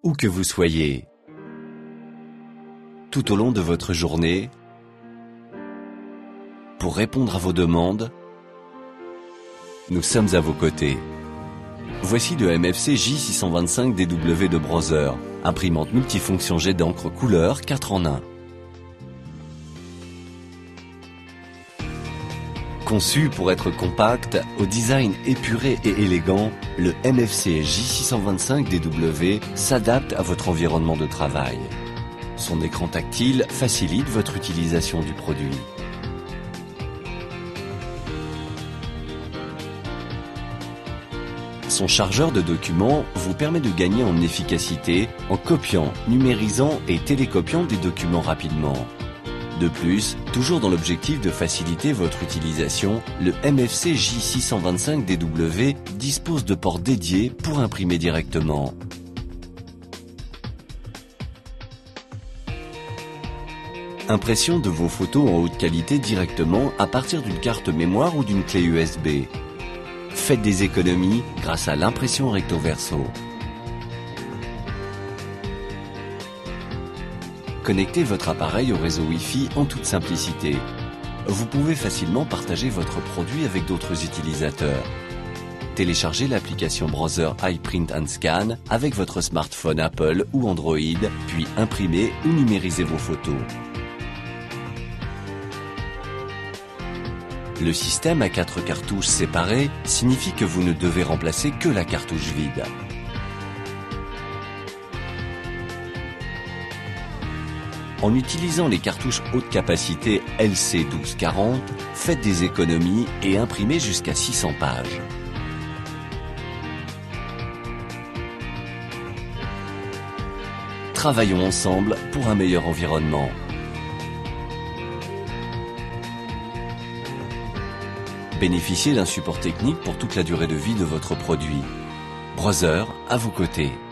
où que vous soyez. Tout au long de votre journée, pour répondre à vos demandes, nous sommes à vos côtés. Voici le MFC J625DW de Brother, imprimante multifonction jet d'encre couleur 4 en 1. Conçu pour être compact, au design épuré et élégant, le MFC J625DW s'adapte à votre environnement de travail. Son écran tactile facilite votre utilisation du produit. Son chargeur de documents vous permet de gagner en efficacité en copiant, numérisant et télécopiant des documents rapidement. De plus, toujours dans l'objectif de faciliter votre utilisation, le MFC J625DW dispose de ports dédiés pour imprimer directement. Impression de vos photos en haute qualité directement à partir d'une carte mémoire ou d'une clé USB. Faites des économies grâce à l'impression recto verso. Connectez votre appareil au réseau Wi-Fi en toute simplicité. Vous pouvez facilement partager votre produit avec d'autres utilisateurs. Téléchargez l'application Brother iPrint and Scan avec votre smartphone Apple ou Android, puis imprimez ou numérisez vos photos. Le système à 4 cartouches séparées signifie que vous ne devez remplacer que la cartouche vide. En utilisant les cartouches haute capacité LC1240, faites des économies et imprimez jusqu'à 600 pages. Travaillons ensemble pour un meilleur environnement. Bénéficiez d'un support technique pour toute la durée de vie de votre produit. Brother, à vos côtés.